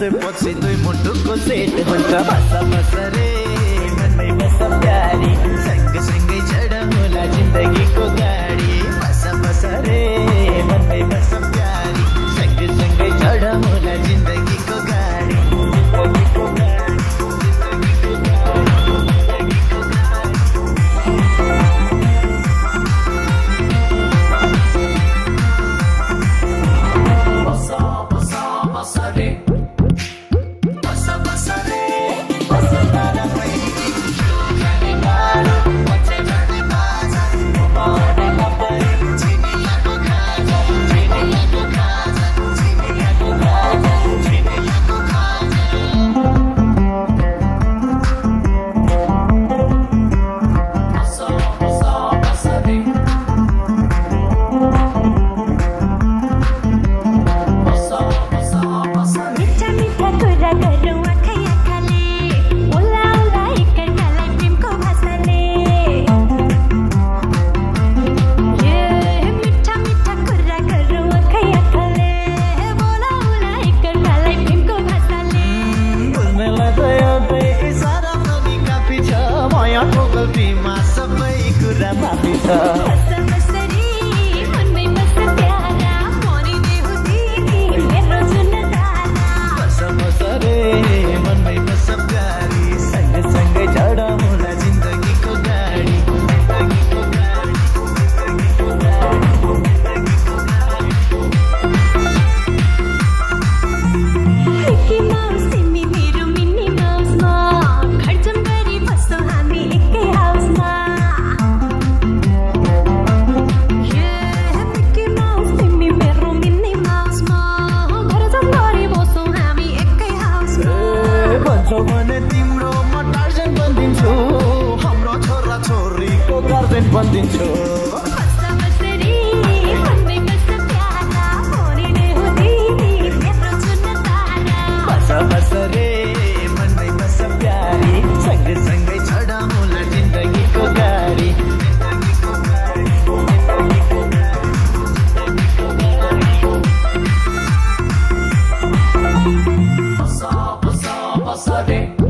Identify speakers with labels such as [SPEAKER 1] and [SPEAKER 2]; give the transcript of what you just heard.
[SPEAKER 1] बसेपछि दुई मुटुको सेट हुन्छ बस बस रे मनमै बस प्यारी सँगसँगै चढाउला जिन्दगीको गाडी बस बस रे मनमै बस प्यारी सँगसँगै चढाउला जिन्दगीको गाडी जिन्दगीको गाडी जिन्दगीको सबै कुरा माफी छ मनमै बस प्यारी सँगसँगै चढाउला जिन्दगीको गाडी जिन्दगीको गाडी जिन्दगीको
[SPEAKER 2] मिकी माउस तिमी मेरो मिनी माउसमा खर्चम गरी बस्छौ हामी एकै हाउसमा मिकी माउस तिमी मेरो मिनी माउसमा खर्चम गरी बस्छौ हामी एकै हाउसमा
[SPEAKER 1] भन्छौ भने तिम्रो म टार्जन बनिदिन्छु हाम्रो छोरा छोरीको गार्जेन बनिदिन्छु बस रे मनमै बस प्यारी सँगसँगै चढाउला जिन्दगीको गाडी जिन्दगीको गाडी जिन्दगीको गाडी बस रे